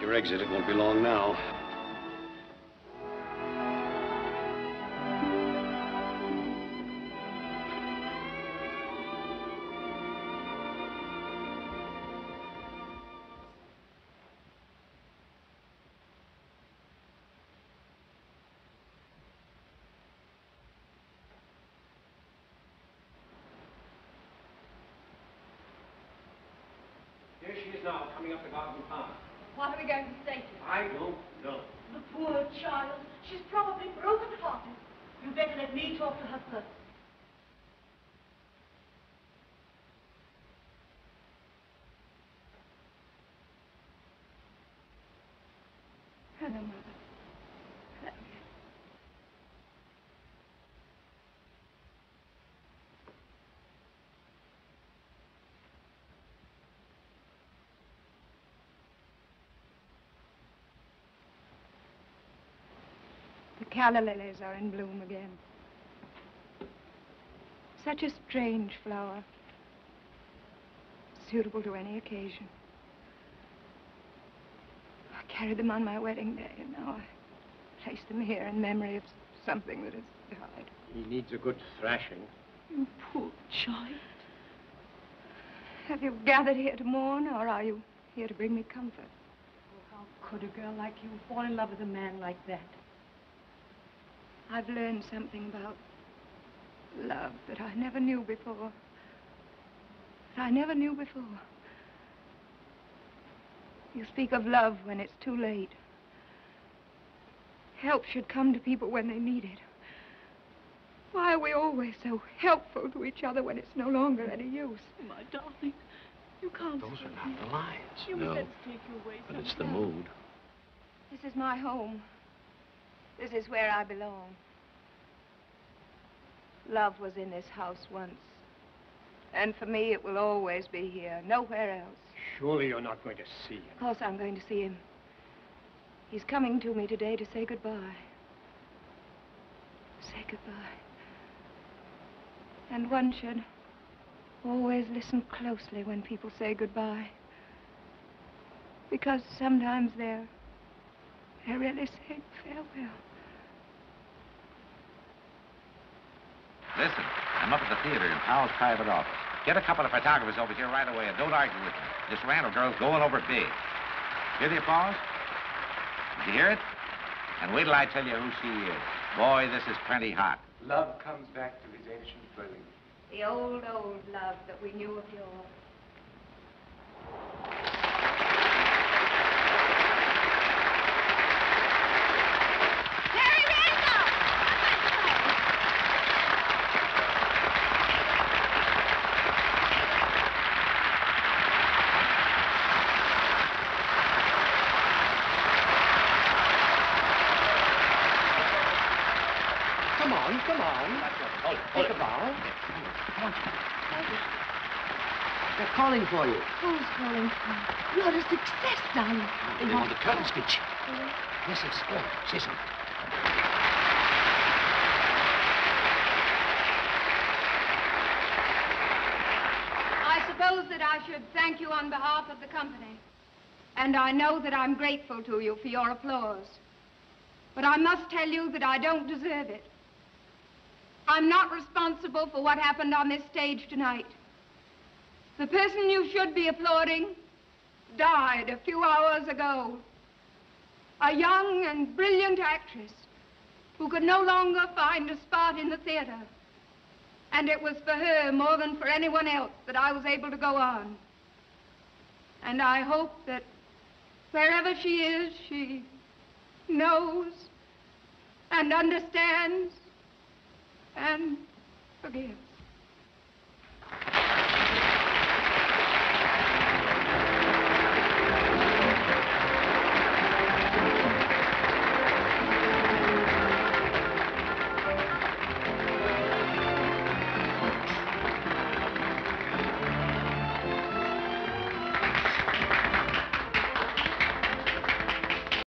your exit. It won't be long now. Here she is now, coming up the garden path. What are we going to say to her? I don't know. The poor child. She's probably broken-hearted. You'd better let me talk to her first. Hello, Mother. Thank you. The calla lilies are in bloom again. Such a strange flower, suitable to any occasion. I carried them on my wedding day, and now I place them here in memory of something that has died. He needs a good thrashing. You poor child. Have you gathered here to mourn, or are you here to bring me comfort? Oh, how could a girl like you fall in love with a man like that? I've learned something about love that I never knew before. You speak of love when it's too late. Help should come to people when they need it. Why are we always so helpful to each other when it's no longer any use? My darling, you can't. Those are not the lines. You No, must let us take you away but it's the sometime. mood. This is my home. This is where I belong. Love was in this house once. And for me, it will always be here, nowhere else. Surely you're not going to see him. Of course I'm going to see him. He's coming to me today to say goodbye. Say goodbye. And one should always listen closely when people say goodbye. Because sometimes they're really saying farewell. Listen, I'm up at the theater in Powell's private office. Get a couple of photographers over here right away and don't argue with me. This Randall girl's going over big. Hear the applause? Did you hear it? And wait till I tell you who she is. Boy, this is plenty hot. Love comes back to his ancient dwelling. The old love that we knew of yore. Come on. Take a bow. Come on. They're calling for you. Who's calling for? You're a success, darling. They want the curtain speech. Yes, yes. Go on. Say something. I suppose that I should thank you on behalf of the company. And I know that I'm grateful to you for your applause. But I must tell you that I don't deserve it. I'm not responsible for what happened on this stage tonight. The person you should be applauding died a few hours ago. A young and brilliant actress who could no longer find a spot in the theater. And it was for her more than for anyone else that I was able to go on. And I hope that wherever she is, she knows and understands and forgives.